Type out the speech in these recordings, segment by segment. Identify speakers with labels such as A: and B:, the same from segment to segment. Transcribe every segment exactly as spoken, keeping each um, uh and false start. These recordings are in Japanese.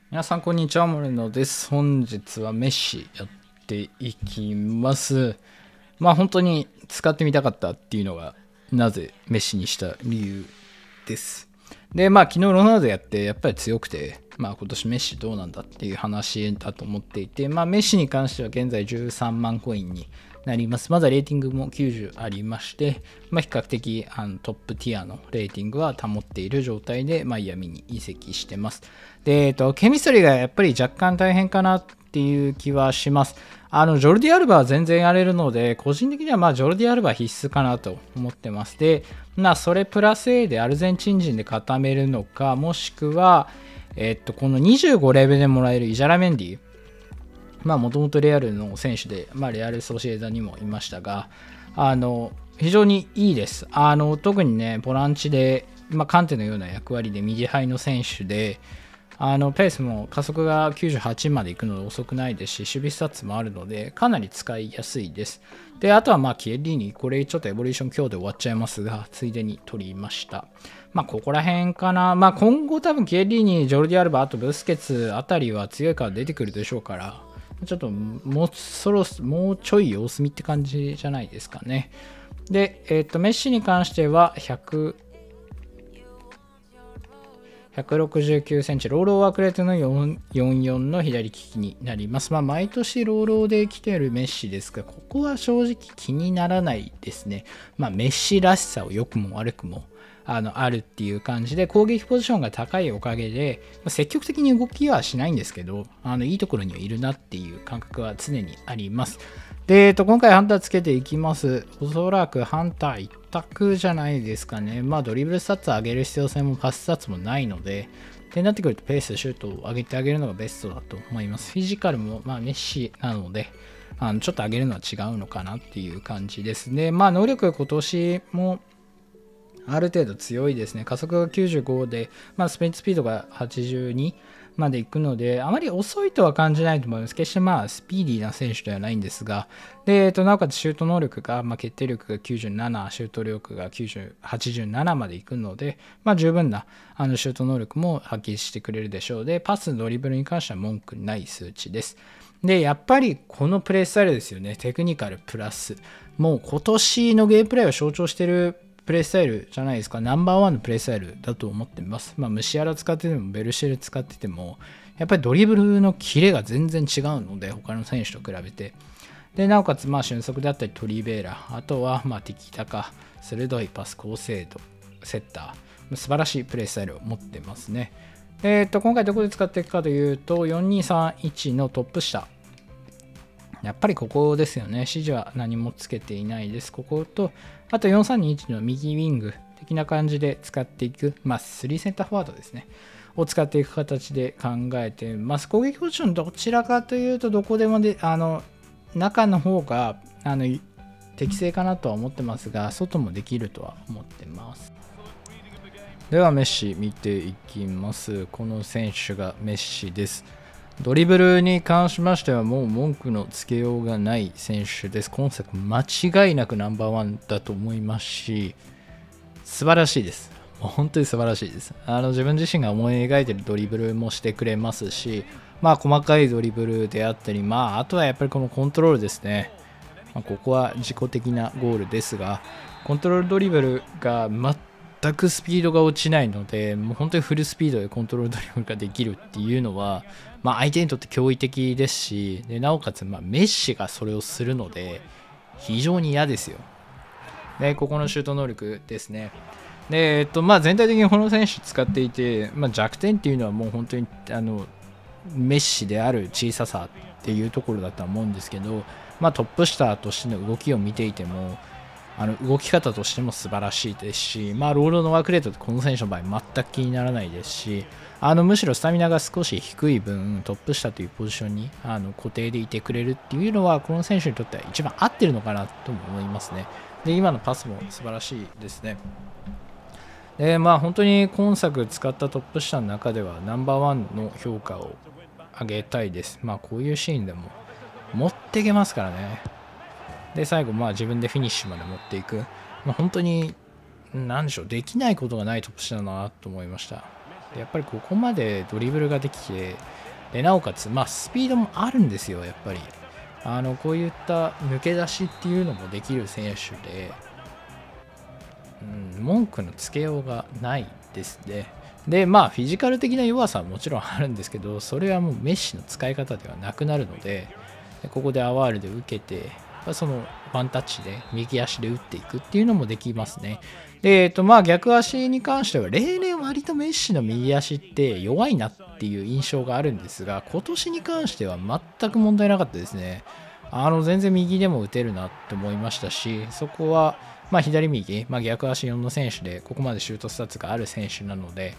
A: 皆さんこんにちは、モレノです。本日はメッシやっていきます。まあ本当に使ってみたかったっていうのがなぜメッシにした理由です。でまあ昨日ロナウドやってやっぱり強くて、まあ今年メッシどうなんだっていう話だと思っていて、まあメッシに関しては現在じゅうさんまんコインになります。まだレーティングもきゅうじゅうありまして、まあ、比較的あのトップティアのレーティングは保っている状態でマイアミに移籍してます。で、えっと、ケミストリーがやっぱり若干大変かなっていう気はします。あのジョルディ・アルバは全然やれるので、個人的にはまあジョルディ・アルバ必須かなと思ってます。で、まあ、それプラス A でアルゼンチン人で固めるのか、もしくは、えっと、このにじゅうごレベルでもらえるイジャラメンディ、まあもともとレアルの選手で、まあ、レアル・ソシエダにもいましたが、あの非常にいいです。あの特にね、ボランチで、まあ、カンテのような役割で右ハイの選手で、あのペースも加速がきゅうじゅうはちまで行くので遅くないですし、守備スタッツもあるのでかなり使いやすいです。で、あとはまあキエリーニ、これちょっとエボリューション今日で終わっちゃいますが、ついでに取りました。まあここら辺かな。まあ今後多分キエリーニ、ジョルディ・アルバ、あとブスケツあたりは強いから出てくるでしょうから、ちょっともうそろもうちょい様子見って感じじゃないですかね。で、えっと、メッシに関してはひゃく、ひゃくろくじゅうきゅうセンチ、ローローワークレートのよんじゅうよんの左利きになります。まあ、毎年ローローで来てるメッシですが、ここは正直気にならないですね。まあ、メッシらしさを良くも悪くもあのあるっていう感じで、攻撃ポジションが高いおかげで、積極的に動きはしないんですけど、あのいいところにはいるなっていう感覚は常にあります。で、えっと、今回ハンターつけていきます。おそらくハンター一択じゃないですかね。まあドリブルスタッツ上げる必要性もパススタッツもないので、ってなってくるとペース、シュートを上げてあげるのがベストだと思います。フィジカルもまあメッシなので、あのちょっと上げるのは違うのかなっていう感じですね。まあ能力今年もある程度強いですね。加速がきゅうじゅうごで、まあ、スプリントスピードがはちじゅうにまで行くので、あまり遅いとは感じないと思います。決してまあスピーディーな選手ではないんですが、でえっと、なおかつシュート能力が、まあ、決定力がきゅうじゅうなな、シュート力がきゅうじゅう、はちじゅうななまで行くので、まあ、十分なあのシュート能力も発揮してくれるでしょう。で、パス、ドリブルに関しては文句ない数値です。で、やっぱりこのプレースタイルですよね。テクニカルプラス。もう今年のゲームプレイを象徴しているプレイスタイルじゃないですか。ナンバーワンのプレイスタイルだと思ってます。まあ、ムシアラ使ってても、ベルシェル使ってても、やっぱりドリブルのキレが全然違うので、他の選手と比べて。で、なおかつ、まあ、俊足であったり、トリベーラ、あとは、まあ、ティキタカ、鋭いパス、高精度、セッター、素晴らしいプレイスタイルを持ってますね。えっと、今回どこで使っていくかというと、よんにさんいちのトップ下。やっぱりここですよね。指示は何もつけていないです。ここと、あとよんさんにいちの右ウィング的な感じで使っていく、まあ、スリーセンターフォワードですね。を使っていく形で考えてます。攻撃ポジションどちらかというと、どこでもで、あの、中の方が、あの、適正かなとは思ってますが、外もできるとは思ってます。では、メッシ見ていきます。この選手がメッシです。ドリブルに関しましてはもう文句のつけようがない選手です。今作間違いなくナンバーワンだと思いますし、素晴らしいです。もう本当に素晴らしいです。あの自分自身が思い描いているドリブルもしてくれますし、まあ細かいドリブルであったり、まああとはやっぱりこのコントロールですね。まあ、ここは自己的なゴールですが、コントロールドリブルが全くスピードが落ちないので、もう本当にフルスピードでコントロールドリブルができるっていうのは、まあ、相手にとって驚異的ですし、でなおかつまあメッシがそれをするので非常に嫌ですよ。でここのシュート能力ですね。でえっとまあ、全体的にこの選手使っていて、まあ、弱点っていうのはもう本当にあのメッシである小ささっていうところだと思うんですけど、まあ、トップ下としての動きを見ていてもあの動き方としても素晴らしいですし、まあ、ロールのワークレートってこの選手の場合全く気にならないですし、あのむしろスタミナが少し低い分トップ下というポジションにあの固定でいてくれるっていうのはこの選手にとっては一番合ってるのかなとも思いますね。で今のパスも素晴らしいですね。でまあ本当に今作使ったトップ下の中ではナンバーワンの評価を上げたいです。まあこういうシーンでも持っていけますからね。で最後まあ自分でフィニッシュまで持っていく、まあ、本当に何でしょう、できないことがないトップ下だなと思いました。 やっぱりここまでドリブルができて、でなおかつ、まあ、スピードもあるんですよ、やっぱり。あのこういった抜け出しっていうのもできる選手で、うん、文句のつけようがないですね。で、まあ、フィジカル的な弱さはもちろんあるんですけど、それはもうメッシの使い方ではなくなるので、でここでアワールで受けて、そのワンタッチで右足で打っていくっていうのもできますね。で、えっと、まあ逆足に関しては、例年割とメッシの右足って弱いなっていう印象があるんですが、今年に関しては全く問題なかったですね。あの全然右でも打てるなって思いましたし、そこはまあ左右、まあ、逆足よんの選手で、ここまでシュートスタッツがある選手なので、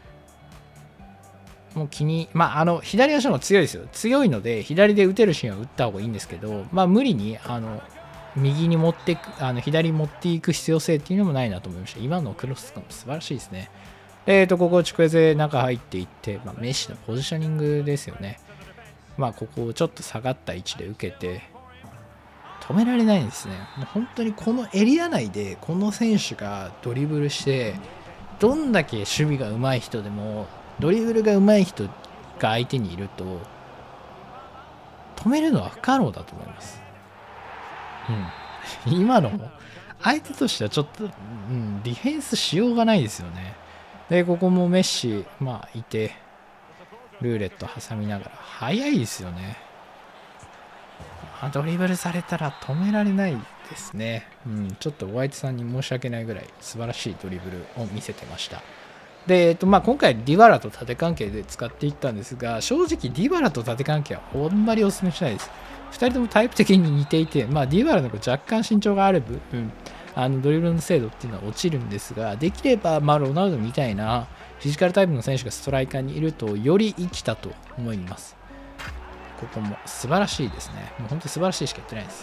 A: もう気に、まあ、あの左足の方が強いですよ。強いので、左で打てるシーンは打った方がいいんですけど、まあ、無理にあの右に持っていく、あの左に持っていく必要性っていうのもないなと思いました。今のクロスとかも素晴らしいですね。えーと、ここ、チクエゼ中入っていって、まあ、メッシのポジショニングですよね。まあ、ここをちょっと下がった位置で受けて、止められないんですね。もう本当にこのエリア内で、この選手がドリブルして、どんだけ守備が上手い人でも、ドリブルが上手い人が相手にいると、止めるのは不可能だと思います。うん。今のも、相手としてはちょっと、うん、ディフェンスしようがないですよね。で、ここもメッシ、まあ、いて、ルーレット挟みながら、速いですよね。ドリブルされたら止められないですね。うん、ちょっとホワイトさんに申し訳ないぐらい素晴らしいドリブルを見せてました。で、えっとまあ、今回ディバラと縦関係で使っていったんですが、正直ディバラと縦関係はあんまりお勧めしないです。ふたりともタイプ的に似ていて、まあ、ディバラの若干身長がある分、うん、あのドリブルの精度っていうのは落ちるんですが、できれば、まあ、ロナウドみたいなフィジカルタイプの選手がストライカーにいるとより生きたと思います。ここも素晴らしいですね。もう本当に素晴らしいしか言ってないです。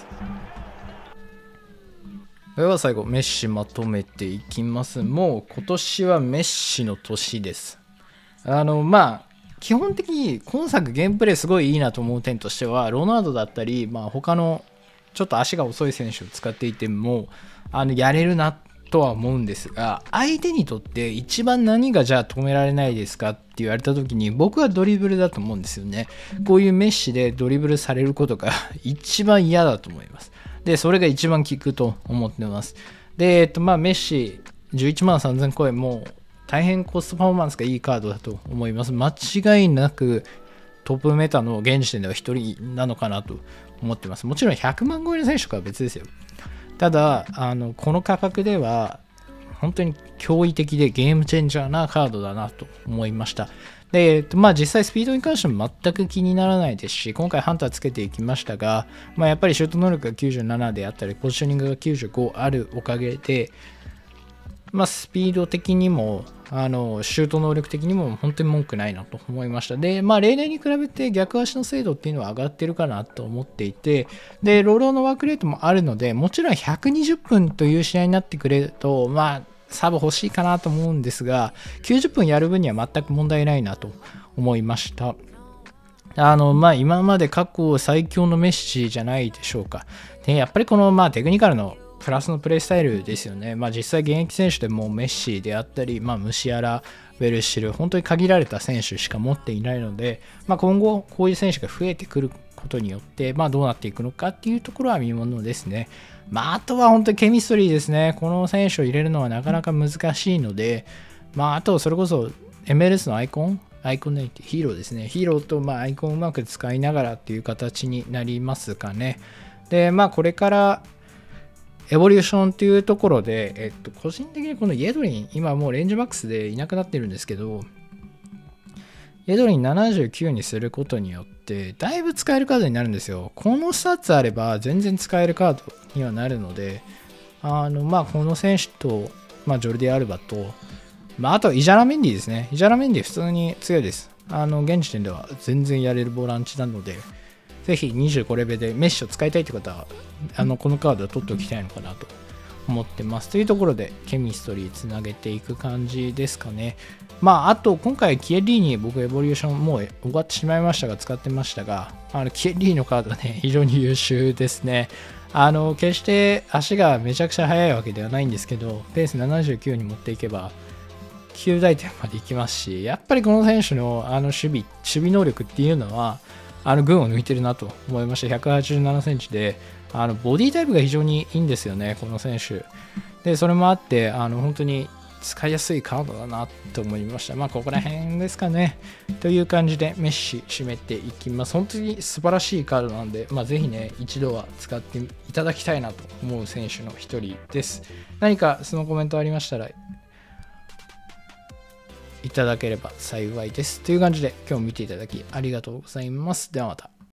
A: では最後、メッシまとめていきます。もう今年はメッシの年です。あの、まあ、基本的に今作ゲームプレイすごいいいなと思う点としては、ロナウドだったり、まあ、他のちょっと足が遅い選手を使っていても、あのやれるなとは思うんですが、相手にとって一番何がじゃあ止められないですかって言われた時に、僕はドリブルだと思うんですよね。こういうメッシでドリブルされることが一番嫌だと思います。で、それが一番効くと思ってます。で、えっと、まあ、メッシじゅういちまんさんぜんコインも大変コストパフォーマンスがいいカードだと思います。間違いなくトップメタの現時点ではひとりなのかなと思ってます。もちろんひゃくまん超えの選手とかは別ですよ。ただ、あのこの価格では本当に驚異的でゲームチェンジャーなカードだなと思いました。で、えっと、まあ実際スピードに関しても全く気にならないですし、今回ハンターつけていきましたが、まあ、やっぱりシュート能力がきゅうじゅうななであったり、ポジショニングがきゅうじゅうごあるおかげで、まあ、スピード的にも、あのシュート能力的にも本当に文句ないなと思いました。で、まあ、例年に比べて逆足の精度っていうのは上がってるかなと思っていて、で、ローローのワークレートもあるので、もちろんひゃくにじゅっぷんという試合になってくれると、まあ、サブ欲しいかなと思うんですが、きゅうじゅっぷんやる分には全く問題ないなと思いました。あのまあ、今まで過去最強のメッシじゃないでしょうか。でやっぱりこの、まあ、テクニカルのプラスのプレースタイルですよね。まあ、実際現役選手でもメッシであったり、まあ、ムシアラ、ウェルシル、本当に限られた選手しか持っていないので、まあ、今後こういう選手が増えてくることによって、まあ、どうなっていくのかっていうところは見ものですね。まあ、あとは本当にケミストリーですね。この選手を入れるのはなかなか難しいので、まあ、あとそれこそ エムエルエス のアイコン、アイコンネイティ、ヒーローですね。ヒーローとまあアイコンをうまく使いながらっていう形になりますかね。で、まあこれからエボリューションというところで、えっと、個人的にこのイエドリン、今もうレンジマックスでいなくなってるんですけど、イエドリンななじゅうきゅうにすることによって、だいぶ使えるカードになるんですよ。このスタッツあれば全然使えるカードにはなるので、あの、まあこの選手と、まあジョルディ・アルバと、まあ、あと、イジャラメンディですね。イジャラメンディ普通に強いです。あの、現時点では全然やれるボランチなので、ぜひにじゅうごレベルでメッシュを使いたいという方は、あの、このカードは取っておきたいのかなと思ってます。というところで、ケミストリーつなげていく感じですかね。まあ、あと、今回、キエリーに僕、エボリューションもう終わってしまいましたが、使ってましたが、あの、キエリーのカードはね、非常に優秀ですね。あの、決して足がめちゃくちゃ速いわけではないんですけど、ペースななじゅうきゅうに持っていけば、 きゅうだいてんまで行きますし、やっぱりこの選手のあの守備、守備能力っていうのは、あの群を抜いてるなと思いました。ひゃくはちじゅうななセンチで、あのボディタイプが非常にいいんですよね、この選手。で、それもあって、あの本当に使いやすいカードだなと思いました。まあ、ここら辺ですかね。という感じで、メッシ締めていきます。本当に素晴らしいカードなんで、まあ、ぜひね、一度は使っていただきたいなと思う選手の一人です。何かそのコメントありましたら、いただければ幸いです。という感じで、今日見ていただきありがとうございます。ではまた。